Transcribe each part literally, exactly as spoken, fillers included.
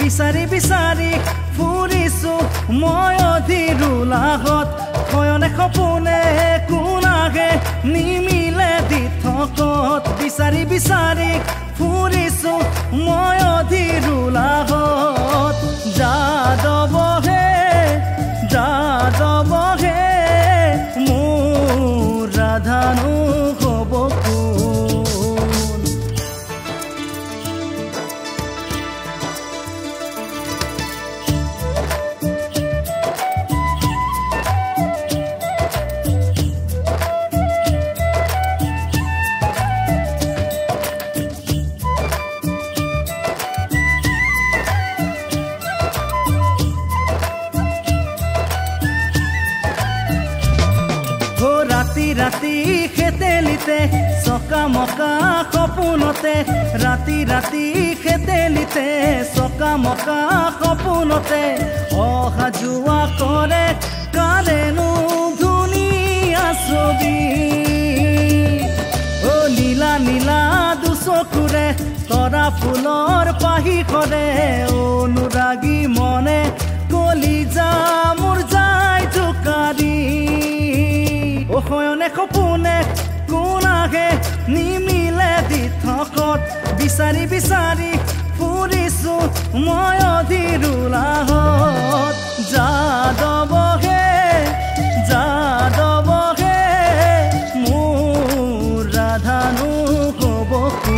বিচাৰি বিচাৰি ফুৰিছো মই অধিৰুলাহত শয়নে সপোনে কোনাগে নিমিলে দিথকত বিচাৰি বিচাৰি ফুৰিছো মই অধিৰুলাহত যাদৱহে যাদৱহে মোৰ ৰাধানো হ'ব কোন ৰাতি ৰাতি খেতেলিতে চকা মকা সপোনতে ৰাতি ৰাতি খেতেলিতে চকা মকা সপোনতে অহা যোৱা কৰে কাৰেনো ধুনীয়া ছবি অ নীলা নীলা দুচকুৰে তৰা ফুলৰ পাহি কৰে অনুৰাগী মনে কলিজা মোৰ যায় জোকাৰি শয়নে সপোনে কোনাগে নিমিলে দিথকত বিচাৰি বিচাৰি ফুৰিছো মই অধিৰুলাহত যাদৱহে যাদৱহে মোৰ ৰাধানো হ'ব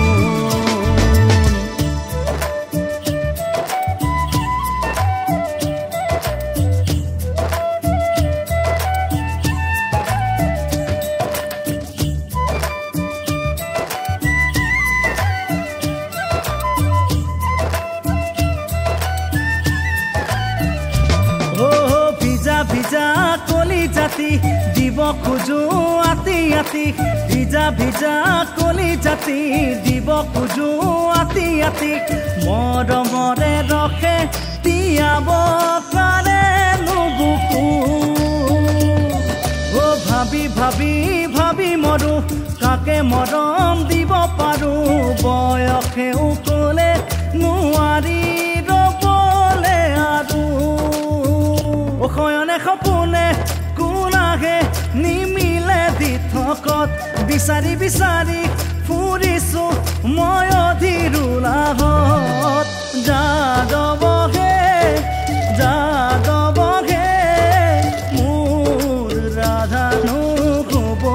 ভিজা কলি জাতি দিব খোজো আতি আতি ভিজা ভিজা কলি জাতি দিব খোজো আতি আতি মৰমৰে ৰখে তিয়াব পাৰে নুবুকু অ ভাবি ভাবি ভাবি মৰো কাকে মৰম দিব পাৰো বয়সেও ক'লে নোৱাৰি ৰ'বলে আৰু শয়নে সপোনে কোনাগে নিমিলে দিথকত বিচাৰি বিচাৰি ফুৰিছো মই অধিৰুলাহত যাদৱহে যাদৱহে মোৰ ৰাধানো হ'ব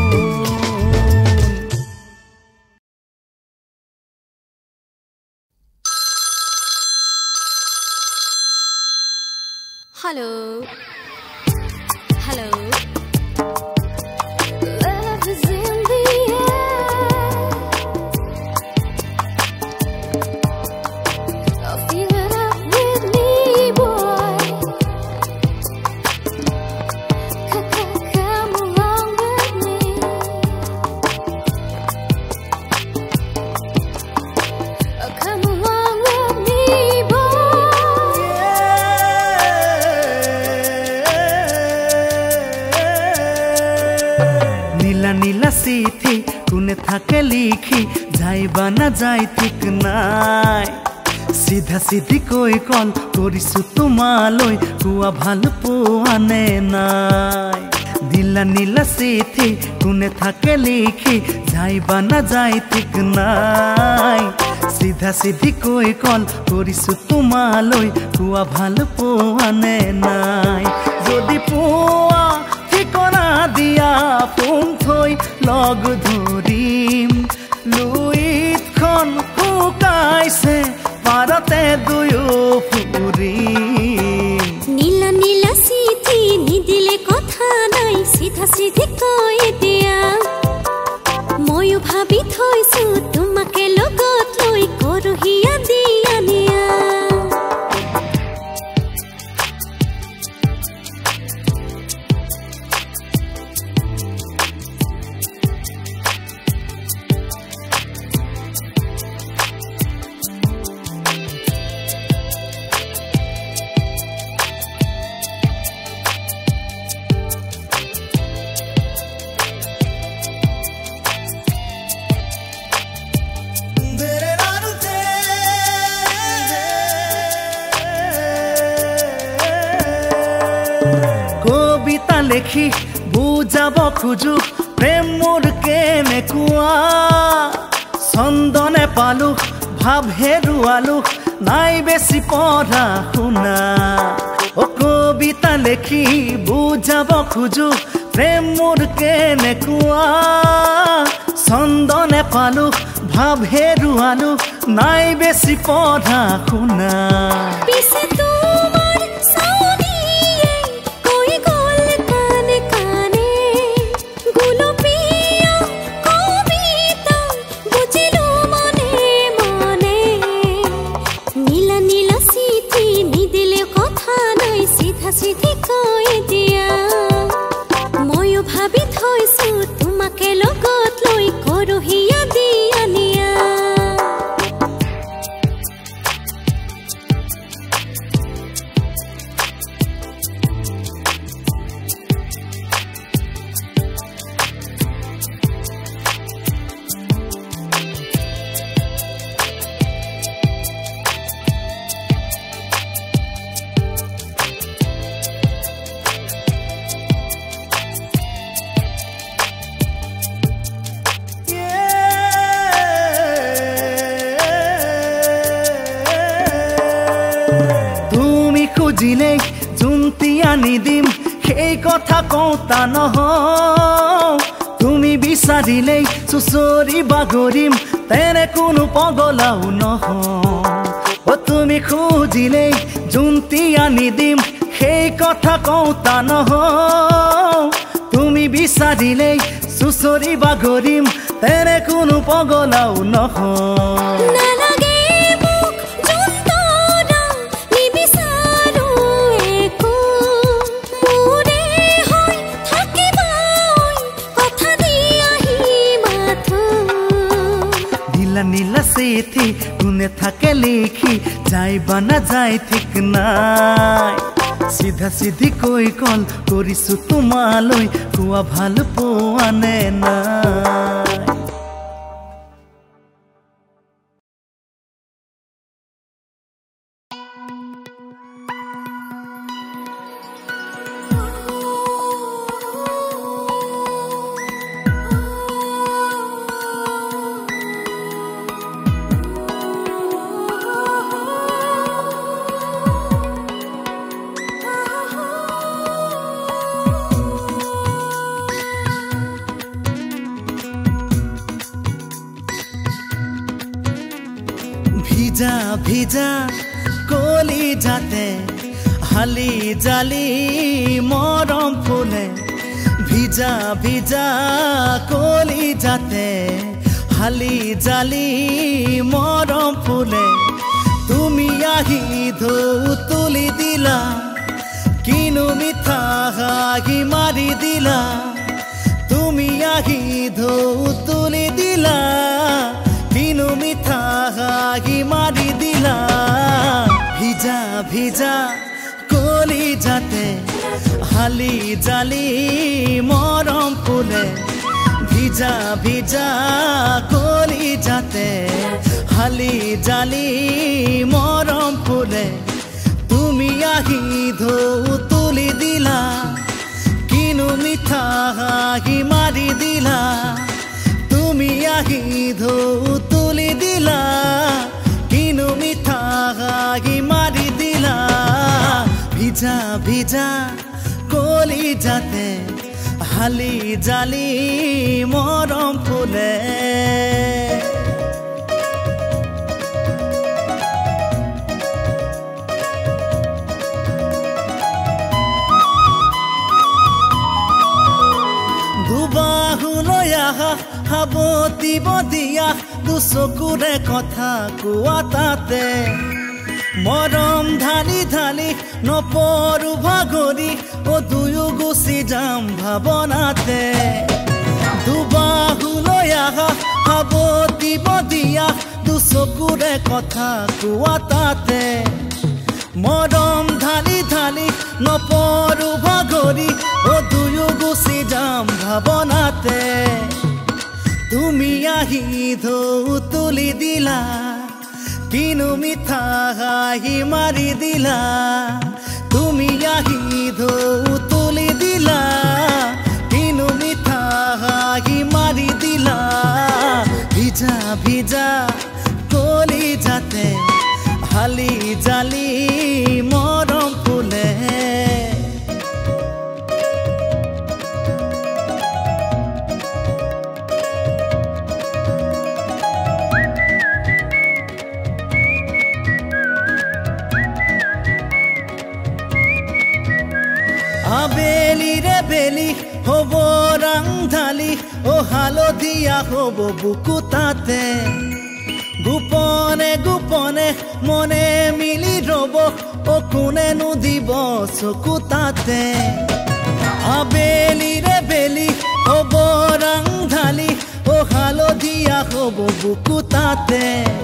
Hello. Hello. Love is in the air. Oh, feel it up with me, boy. Come along with me. Oh, come along with me, boy. নীলা চিঠি কোনে থাকে লিখি যাইবা না যাই ঠিক নাই সিধা সিধি কৈ কল কৰিছো তোমালৈ কোৱা ভাল পোৱা নে নাই নীলা নীলা চিঠি কোনে থাকে লিখি যাইবা না যাই ঠিক নাই সিধা সিধি কৈ কল কৰিছো তোমালৈ কোৱা ভাল পোৱা নে নাই যদি পোৱা ঠিকনা দিয়া ফোন থৈ লগ ধৰিম লুইতখন শুকাইছে পাৰতে দুয়ো ফুৰিম নীলা নীলা চিঠি নিদিলে কথা নাই সিধা সিধি কৈ দিয়া ময়ো ভাবি থৈছো তোমাকে লগত লৈ কৰহিয়া দিয়া নিয়া লেখি বুজাব খোজো প্ৰেম মোৰ কেনেকুৱা চন্দনে পালো ভাৱ হেৰুৱালো নাই বেছি পঢ়া শুনা ও কবিতা লেখি বুজাব খোজো প্ৰেম মোৰ কেনেকুৱা চন্দনে পালো ভাৱ হেৰুৱালো নাই বেছি পঢ়া শুনা পিছে তোমাৰ চাউনিয়ে কৈ গ'ল কানে কানে গুলপীয়া কবিতা বুজিলো মনে মনে নীলা নীলা চিঠি নিদিলে কথা নাই চিধা চিধি কৈ দিয়া ময়ো ভাবি থৈছো তোমাকে লগত লৈ কৰহিয়া দিয়া নিয়া খুজিলে জুন্তি আনি দিম সেই কথা কওঁতা নহয় তুমি বিচাৰিলেই চুচৰি বাগৰিম তেনে কোনো পগলাও নহয় ও তুমি খুজিলেই জুন্তি আনি দিম সেই কথা কওঁতা নহয় তুমি বিচাৰিলেই চুচৰি বাগৰিম তেনে কোনো পগলাও নহয় নালাগে মোক যন্ত্ৰণা নিবিচাৰো একো মোৰে হৈ থাকিবা কথা দি আহি মাথো নীলা নীলা চিঠি কোনে থাকে লিখি যাইবা না যায় ঠিক নাই চিধা চিধি কৈ কল কৰিছো তোমালৈ কোৱা ভাল পোৱা নে নাই ভিজা ভিজা কলি যাতে হালি জালি মৰম ফুলে ভিজা ভিজা কলি যাতে হালি জালি মৰম ফুলে তুমি আহি ঢৌ তুলি দিলা কিনো মিঠা হাঁহি মাৰি দিলা তুমি আহি ঢৌ তুলি দিলা কিনো মিঠা হাঁহি মাৰি দিলা ভিজা ভিজা কলি যাতে হালি জালি মৰম ফুলে ভিজা ভিজা কলি যাতে হালি জালি মৰম ফুলে তুমি আহি ঢৌ তুলি দিলা কিনো মিঠা হাঁহি মাৰি দিলা তুমি আহি ঢৌ তুলি দিলা কিনো মিঠা হাঁহি মাৰি দিলা ভিজা ভিজা কলি যাতে হালি জালি মৰম ফুলে দুবাহুলৈ আহা সাৱটিব দিয়া দুচকুৰে কথা কোৱা তাতে মৰম ঢালি ঢালি নপৰো ভাগৰি ও দুয়ো গুচি যাম ভাৱনাতে দুবাহুলৈ আহা সাৱটিব দিয়া দুচকুৰে কথা কোৱা তাতে মৰম ঢালি ঢালি নপৰো ভাগৰি ও দুয়ো গুচি যাম ভাৱনাতে তুমি আহি ঢৌ তুলি দিলা কিনো মিঠা হাঁহি মাৰি দিলা তুমি আহি ঢৌ তুলি দিলা ভিজা ভিজা কলি যাতে হালি জালি মৰম ফুলে আবেলি রে বেলি হব রাংধালি ও হালধীয়া হব বুকু তাতে গোপনে গোপনে মনে মিলি ৰব ও কোনেনো দিব চকু তাতে আবেলি ৰে বেলি হব ৰাংধালি ও হালধীয়া হব বুকু তাতে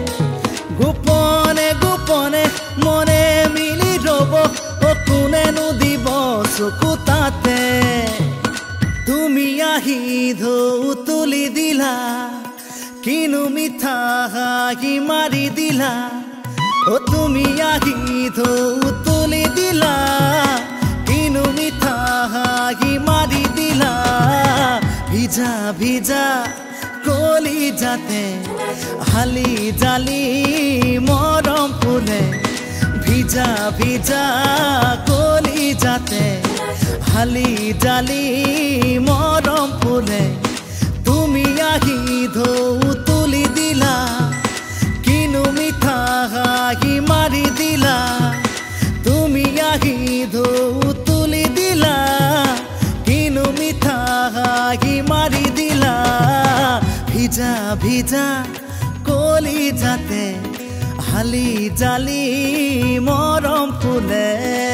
গোপনে গোপনে মনে মিলি ৰব ও কোনেনো দিব চকু তাতে তুমি আহি ঢৌ তুলি দিলা কিনো মিঠা হাঁহি মাৰি দিলা ও তুমি আহি ঢৌ তুলি দিলা কিনো মিঠা হাঁহি মাৰি দিলা ভিজা ভিজা কলি যাতে হালি জালি মৰম ফুলে ভিজা ভিজা কলি যাতে হালি জালি মৰম ফুলে তুমি আহি ঢৌ তুলি দিলা কিনো মিঠা হাঁহি মাৰি দিলা তুমি আহি ঢৌ তুলি দিলা কিনো মিঠা হাঁহি মাৰি দিলা ভিজা ভিজা কলি যাতে হালি জালি মৰম ফুলে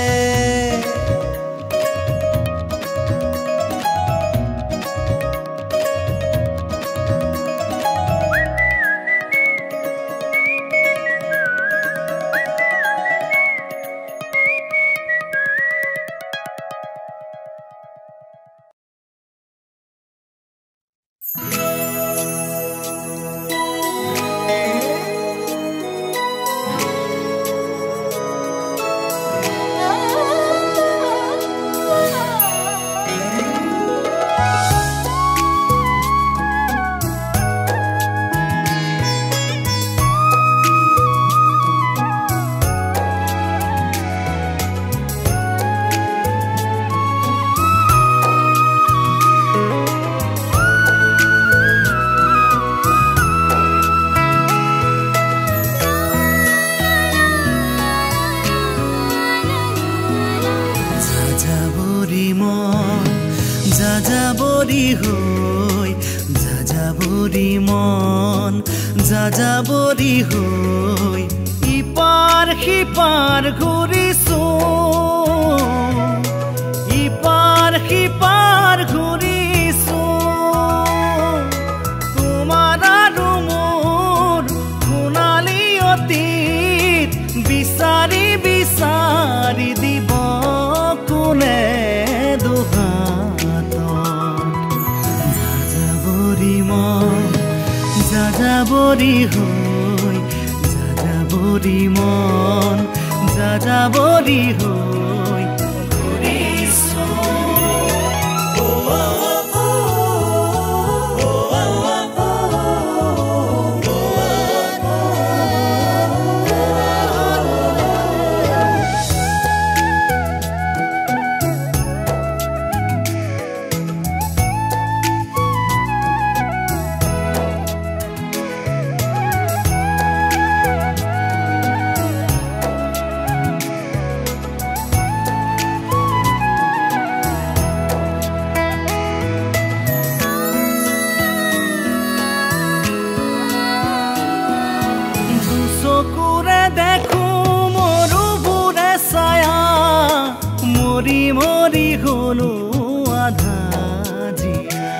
যাযাবৰী হৈ যাযাবৰী মন যাযাবৰী হৈ ইপাৰ সিপাৰ ঘূৰিছো ইপাৰ সিপাৰ ঘূৰিছো তোমাৰ আৰু মোৰ সোণালী অতীত বিচাৰি বিচাৰি দিব কোনে যাযাবৰী হৈ যাযাবৰী মন যাযাবৰী হৈ ঘূৰিছো মৰি মৰি গলো আধা জিয়া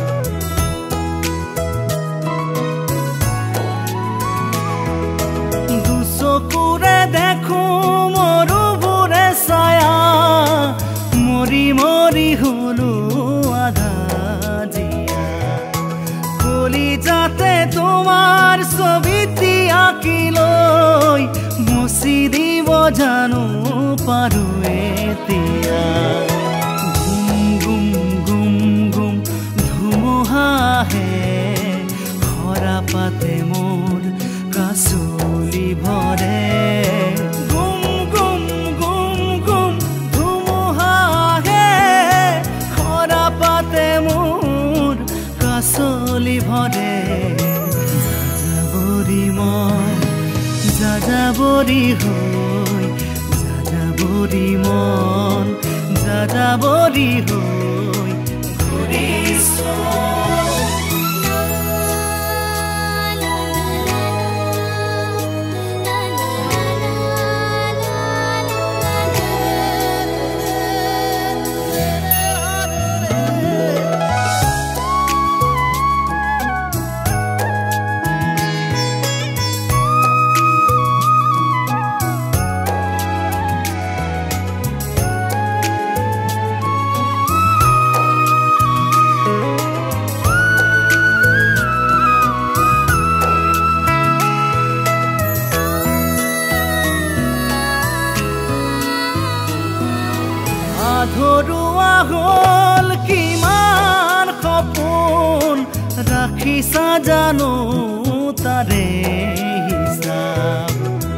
দুচকুৰে দেখো মৰুবোৰে ছায়া মৰি মৰি গলো আধা জিয়া কলিজাতে তোমাৰ ছবিটি আঁকি লৈ মুচি দিব জানো পাৰো এতিয়া গুম গুম গুম গুম ধুমুহাহে খৰা যাযাবৰী হৈ যাযাবৰী মন যাযাবৰী হৈ ঘূৰিছো ধৰুৱা হ'ল কিমান সপোন ৰাখিছা জানো তাৰে হিচাপ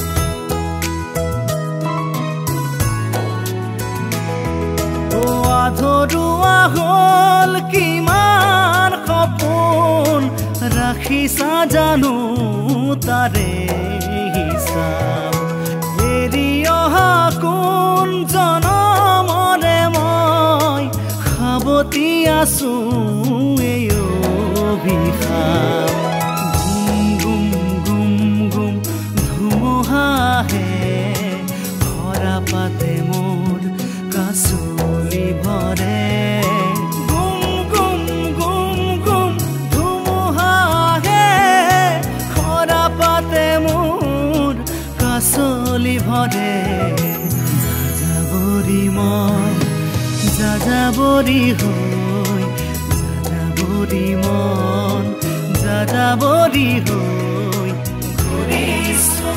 অ ধৰুৱা হ'ল কিমান সপোন ৰাখিছা জানো তাৰে হিচাপ এৰি অহা কোন জনমৰে মই খাবতি আছো এই অভিশাপ গুম গুম গুম গুম ধুমুহাহে ভৰা পাতে মোৰ কাচলি ভৰে গুম গুম গুম গুম ধুমুহাহে ভৰা পাতে মোৰ কাচলি ভৰে যাযাবৰী মন যাযাবৰী হৈ যাযাবৰী মন যাযাবৰী হৈ ঘূৰিছো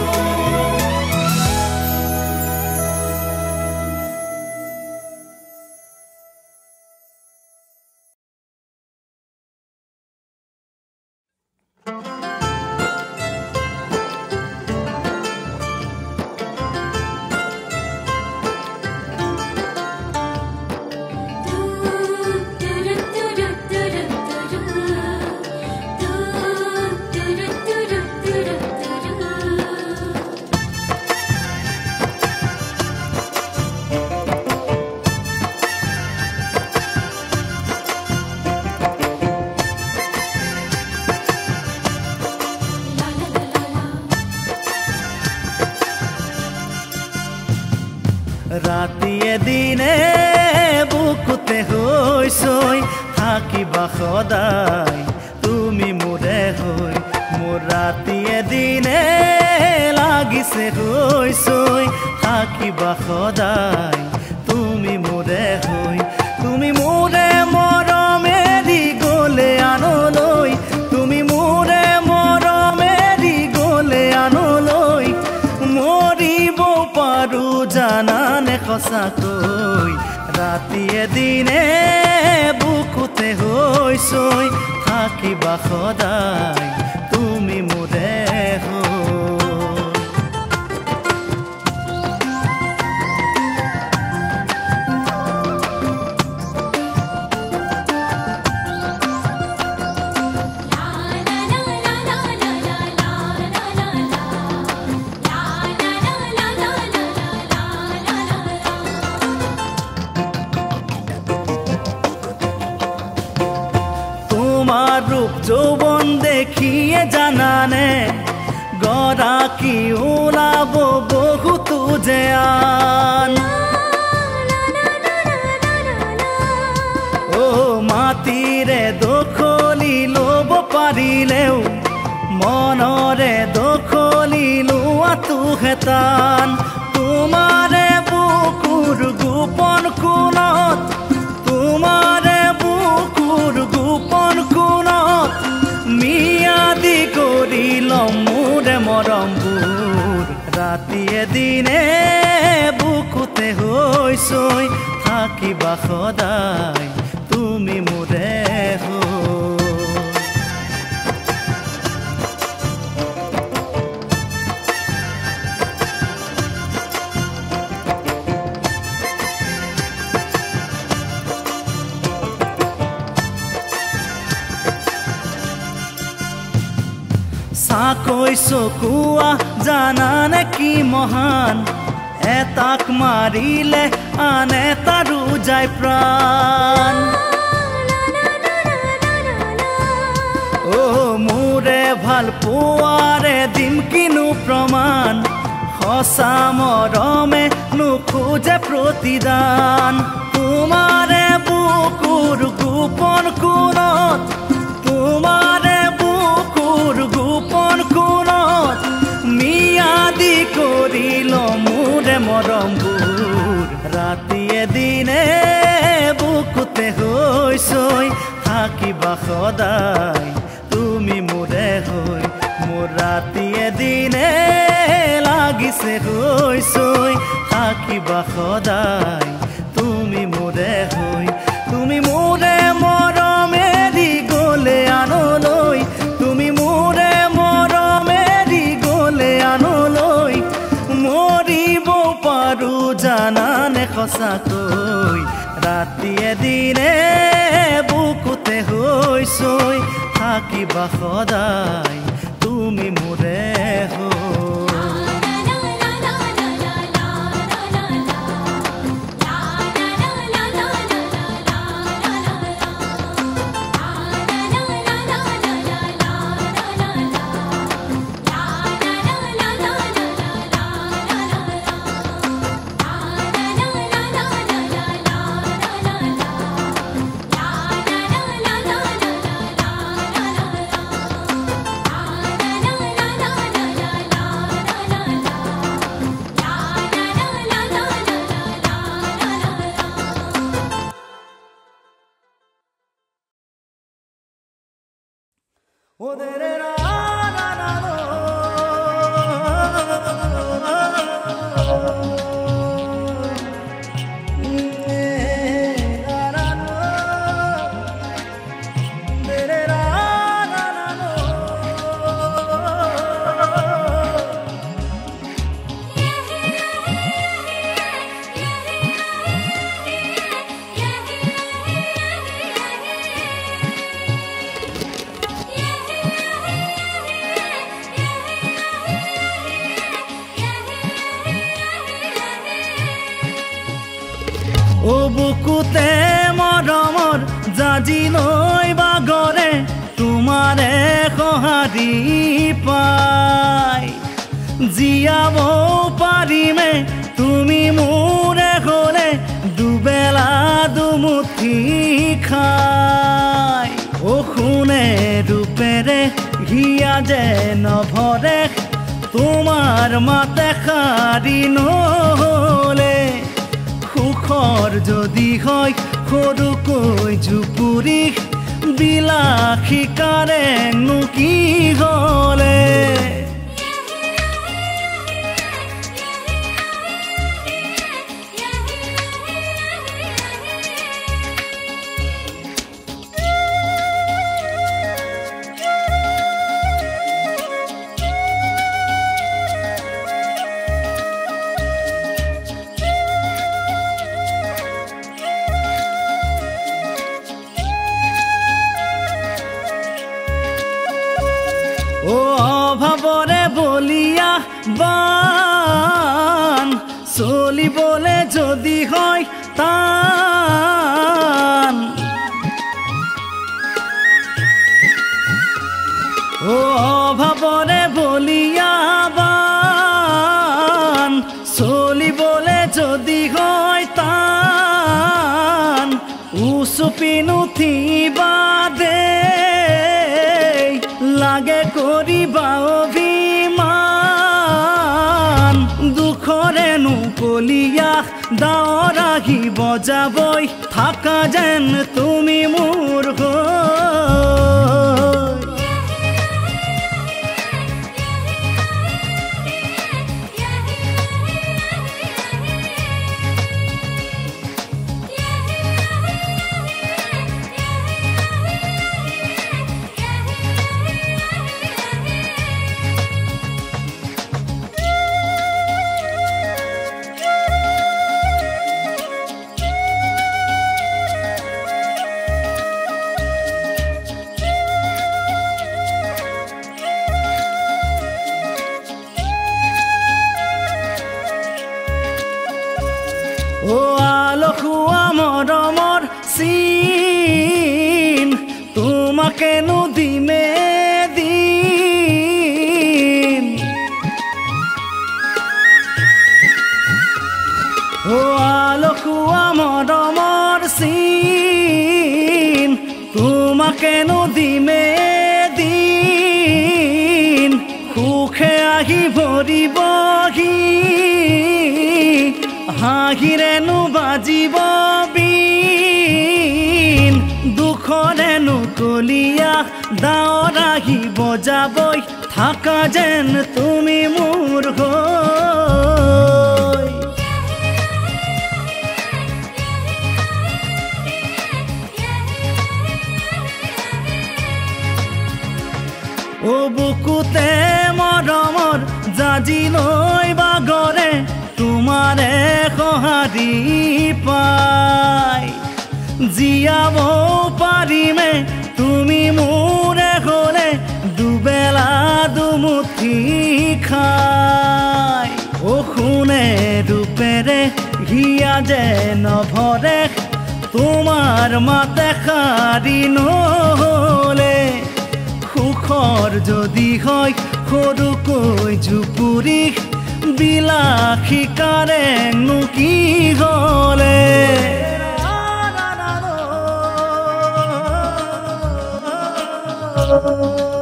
ৰাতিয়ে দিনে বুকুতে হৈছই থাকিবা সদায় তুমি মোৰে হৈ মোৰ ৰাতিয়ে দিনে লাগিছে হৈছই থাকিবা সদায় তুমি মোৰে হৈ তুমি মোৰে মৰমেদি গ'লে আনলৈ তুমি মোৰে মৰমেদি গ'লে আনলৈ মৰিব পাৰো জানানে সঁচাকৈ ৰাতিয়ে দিনে বুকুতে হৈছই থাকিবা সদায় তুমি মোৰে হৈ রূপ যৌবন দেখিয়ে জানানে গৰাকী ওলাব বহুতো যে আন ও মাটিৰে দখলি ল'ব পাৰিলেও মনৰে দখলি লোৱাটো হেতান তোমাৰে বুকুৰ গোপন কোণত তোমাৰে বুকুৰ গোপন কোণত মিয়াদি কৰি ল'ম মোৰে মৰমবোৰ ৰাতিয়ে দিনে বুকুতে হৈছই থাকিবা সদায় তুমি মোৰে হৈ চাকৈছ চকুৱা জানানে কি মহান এটাক মাৰিলে আন এটাৰো যায় প্ৰাণ ও মোৰে ভাল পোৱাৰে দিম কিনো প্ৰমাণ সঁচা মৰমে নোখোজে প্ৰতিদান তোমাৰে বুকুৰ গোপন কোণত তোমাৰে বুকুৰ গোপন কোণত মিয়াদি কৰিল মোৰে মৰমবোৰ ৰাতিয়ে দিনে বুকুতে হৈছৈ থাকিবা সদায় তুমি মোৰে হৈ মোৰ ৰাতিয়ে দিনে লাগিছে হৈছৈ থাকিবা সদায় তুমি মোৰে হৈ তুমি মোৰে মৰমেদি গ'লে আনলৈ তুমি মোৰে মৰমেদি গ'লে আনলৈ মৰিব পাৰো জানানে সঁচাকৈ ৰাতিয়ে দিনে বুকুতে হৈছৈ থাকিবা সদায় তুমি মোৰে হৈ ও বুকুতে মৰমৰ জাজি লৈ বাগৰে তোমাৰে সহাৰি পাই জীয়াব পাৰিমে তুমি মোৰে হ'লে দুবেলা দুমুঠি খাই ও শুনে ৰূপেৰে হিয়া যে নভৰে তোমাৰ মাতে সাৰি নহ'লে সুখৰ যদি হয় সৰুকৈ জুপুৰি বিলাসী কাৰেংনো কি হ'লে ও অভাৱৰে বলিয়া বান চলিবলে যদি হয় টান ও অভাৱৰে বলিয়া বান চলিবলে যদি হয় টান উচুপি নুঠিবা দে লাগে কৰিবা অভিমান দুখৰে নুকলিয়া ডাৱৰ আহি বজাবই থাকা যেন তুমি মোৰ ও আলসুৱা মৰমৰ চিন তোমাকেনো দিমে দিন ও আলসুৱা মৰমৰ চিন তোমাকেনো দিমে দিন সুখে আহি ভৰিবহি হাঁহিৰেনো বাজিব বিন দুখৰেনো কলীয়া ডাৱৰ আহি বজাবই থাকা যেন তুমি মোৰ হৈ ও বুকুতে মৰমৰ জাজি লৈ বাগৰে তোমাৰে সঁহাৰি পাই জীয়াব পাৰিমে তুমি মোৰে হ'লে দুবেলা দুমুঠি খাই ও শুনে ৰূপেৰে হিয়া যে নভৰে তোমাৰ মাতে শাৰী নহ'লে সুখৰ যদি হয় সৰুকৈ জুপুৰি বিলাসী কাৰেংনো কি হ'লে